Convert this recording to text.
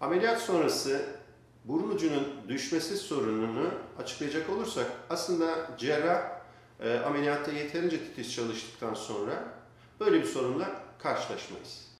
Ameliyat sonrası burun ucunun düşmesi sorununu açıklayacak olursak aslında cerrah ameliyatta yeterince titiz çalıştıktan sonra böyle bir sorunla karşılaşmayız.